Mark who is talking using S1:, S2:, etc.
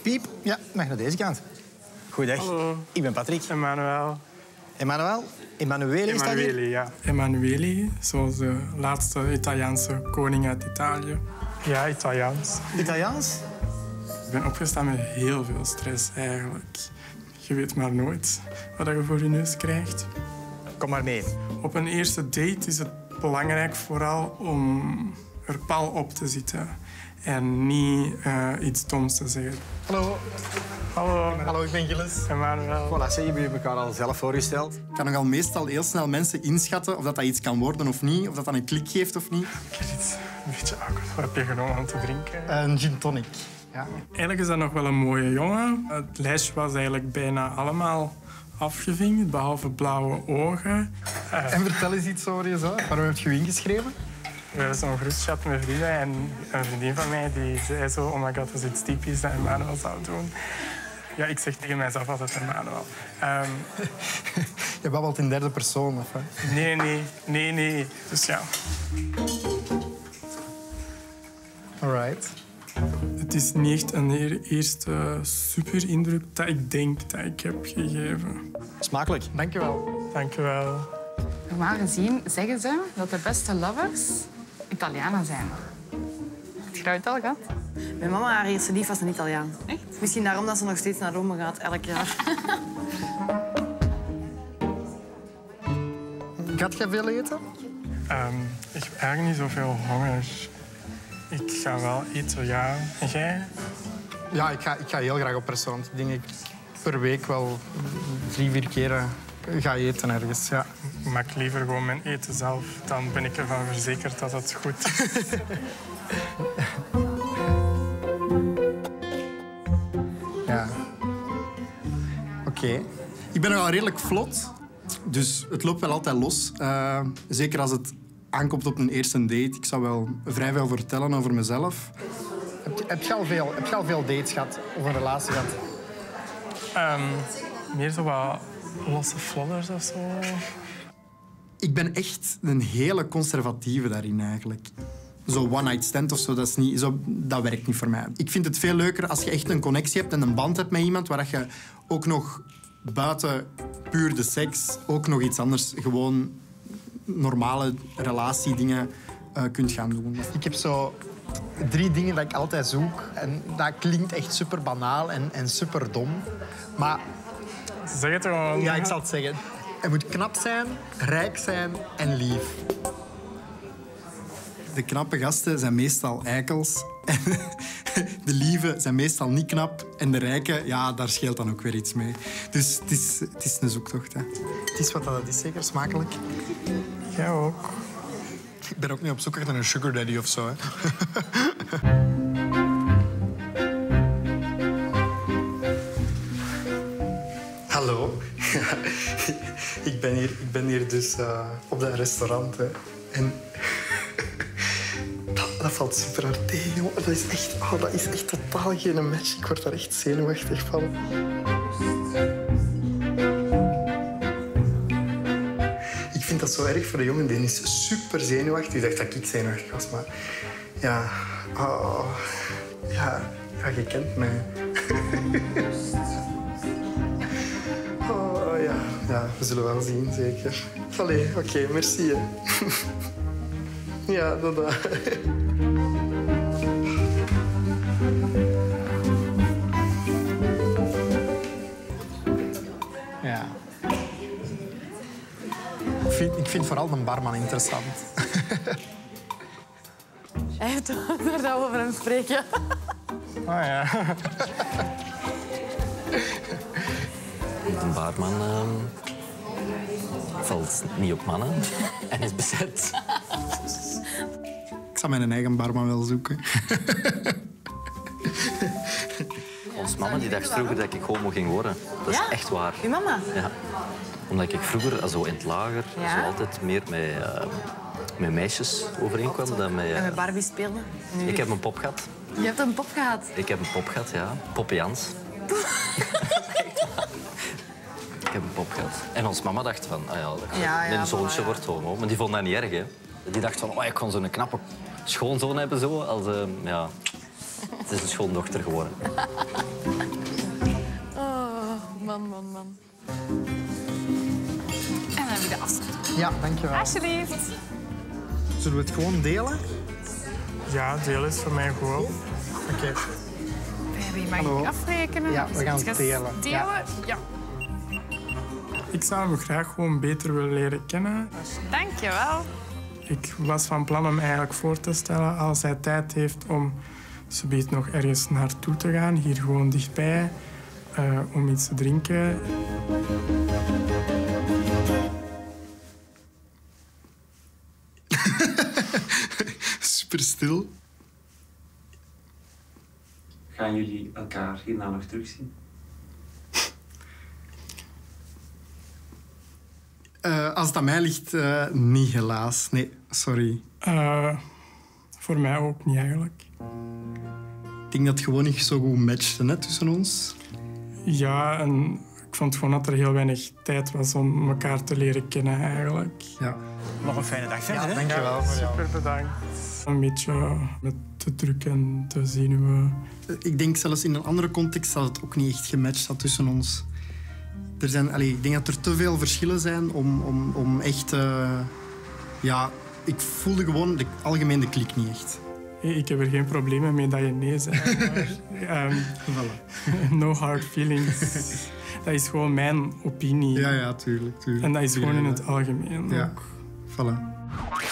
S1: Piep, ja, mag naar deze kant. Goeiedag.
S2: Hallo.
S1: Ik ben Patrick.
S2: Emmanuel.
S1: Emmanuel? Emanuele is dat hier?
S2: Emanuele, ja. Emanuele, zoals de laatste Italiaanse koning uit Italië. Ja, Italiaans.
S1: Italiaans?
S2: Ik ben opgestaan met heel veel stress, eigenlijk. Je weet maar nooit wat je voor je neus krijgt.
S1: Kom maar mee.
S2: Op een eerste date is het belangrijk vooral om er pal op te zitten en niet iets doms te zeggen.
S1: Hallo.
S2: Hallo.
S1: Hallo, ik ben Gilles.
S2: Emmanuel.
S1: Voilà, ze hebben jullie elkaar al zelf voorgesteld.
S3: Ik kan nogal meestal heel snel mensen inschatten of dat iets kan worden of niet, of dat een klik geeft of niet.
S2: Ik heb iets een beetje awkward. Wat heb je genomen om te drinken?
S1: Een gin tonic. Ja.
S2: Eigenlijk is dat nog wel een mooie jongen. Het lijstje was eigenlijk bijna allemaal afgevinkt, behalve blauwe ogen.
S1: En vertel eens iets over jezelf. Waarom heb je je ingeschreven?
S2: We hebben zo'n groepschat met vrienden en een vriendin van mij die zei zo, oh my god, dat is iets typisch dat Emmanuel zou doen. Ja, ik zeg tegen mijzelf altijd Emmanuel.
S1: Je babbelt in derde persoon, of hè?
S2: Nee. Dus ja.
S1: Alright.
S2: Het is niet echt een eerste super indruk dat ik denk dat ik heb gegeven.
S1: Smakelijk. Dankjewel.
S2: Dank je wel.
S4: Normaal gezien zeggen ze dat de beste lovers Italianen zijn. Heb je dat ooit al gehad?
S5: Mijn mama, haar eerste lief, was een Italiaan.
S4: Echt?
S5: Misschien daarom dat ze nog steeds naar Rome gaat, elk jaar.
S1: Gaat jij veel eten?
S2: Ik heb eigenlijk niet zoveel honger. Ik ga wel eten, ja. En jij?
S1: Ja, ik ga heel graag op restaurant. Ik denk ik per week wel 3-4 keer ga eten ergens. Ja.
S2: Ik maak liever gewoon mijn eten zelf. Dan ben ik ervan verzekerd dat het goed is.
S1: Ja. Oké.
S3: Ik ben nogal redelijk vlot, dus het loopt wel altijd los. Zeker als het aankomt op een eerste date. Ik zou wel vrij veel vertellen over mezelf.
S1: Heb je al veel dates gehad of een relatie gehad?
S2: Meer zo wat losse flodders of zo.
S3: Ik ben echt een hele conservatieve daarin eigenlijk. Zo one-night stand of zo, dat werkt niet voor mij. Ik vind het veel leuker als je echt een connectie hebt en een band hebt met iemand waar je ook nog buiten puur de seks ook nog iets anders, gewoon normale relatiedingen kunt gaan doen.
S1: Ik heb zo 3 dingen dat ik altijd zoek. En dat klinkt echt super banaal en super dom. Maar
S2: Zeg het gewoon.
S1: ja, ik zal het zeggen. Hij moet knap zijn, rijk zijn en lief.
S3: De knappe gasten zijn meestal eikels. En de lieve zijn meestal niet knap. En de rijke, ja, daar scheelt dan ook weer iets mee. Dus het is een zoektocht. Hè.
S1: Het is wat dat is, zeker smakelijk.
S2: Jij ook.
S1: Ik ben ook niet op zoek naar een sugar daddy of zo. Hè. Hallo. Ik ben hier dus op dat restaurant. Hè. En dat valt super hard tegen, jongen. Dat is echt totaal geen match. Ik word daar echt zenuwachtig van. Ik vind dat zo erg voor de jongen. Die is super zenuwachtig. Ik dacht dat ik zenuwachtig was, maar... Ja... Oh, ja, je kent mij. Oh, ja. Ja, we zullen wel zien, zeker. Allee, oké, merci. Hè. Ja, dat. Ja. Ik vind vooral een barman interessant.
S5: Hij heeft er dat over hem spreken.
S2: Ah ja.
S6: Een baarman valt niet op mannen en is bezet.
S3: Ik zou mijn eigen barman wel zoeken.
S6: Ons mama die dacht vroeger dat ik homo ging worden. Dat is
S5: Ja?
S6: echt waar.
S5: Uw mama?
S6: Ja. Omdat ik vroeger, zo in het lager,
S5: Ja?
S6: zo altijd meer met meisjes overeenkwam dan met...
S5: En met Barbie speelde? Nu-
S6: Ik heb een pop gehad.
S5: Je hebt een pop gehad.
S6: Ik heb een pop gehad, ja. Poppe Jans. Ik heb een pop gehad. En ons mama dacht van, mijn zoontje
S5: voilà, ja.
S6: wordt homo. Maar die vond dat niet erg, hè. Die dacht van, ik kon zo'n knappe schoonzoon hebben, zo. Als, ja. Het is een schoondochter geworden.
S5: Oh, man.
S4: En dan heb je de afstand.
S3: Ja, dankjewel.
S4: Alsjeblieft.
S3: Zullen we het gewoon delen?
S2: Ja, deel is voor mij gewoon.
S3: Oké.
S4: Wie mag
S3: Hallo.
S4: ik afrekenen?
S3: Ja, we gaan het delen.
S4: Delen? Ja.
S2: Ik zou hem graag gewoon beter willen leren kennen.
S4: Dankjewel.
S2: Ik was van plan hem eigenlijk voor te stellen als hij tijd heeft om zometeen nog ergens naartoe te gaan, hier gewoon dichtbij, om iets te drinken.
S3: Super stil.
S7: Gaan jullie elkaar hierna nog terugzien?
S3: Als het aan mij ligt, niet helaas. Nee, sorry.
S2: Voor mij ook niet eigenlijk.
S3: Ik denk dat het gewoon niet zo goed matchte hè, tussen ons.
S2: Ja, en ik vond gewoon dat er heel weinig tijd was om elkaar te leren kennen eigenlijk.
S3: Ja.
S8: Nog een fijne dag verder, hè?
S3: Dankjewel voor jou.
S2: Super bedankt. Een beetje met te druk en te zenuwen.
S3: Ik denk zelfs in een andere context dat het ook niet echt gematcht had tussen ons. Ik denk dat er te veel verschillen zijn om echt... ja, ik voelde gewoon algemeen de klik niet echt.
S2: Ik heb er geen problemen mee dat je nee zei. Maar,
S3: Voilà.
S2: no hard feelings. Dat is gewoon mijn opinie.
S3: Ja, tuurlijk.
S2: En dat is gewoon in het algemeen
S3: Ja,
S2: ook.
S3: voilà.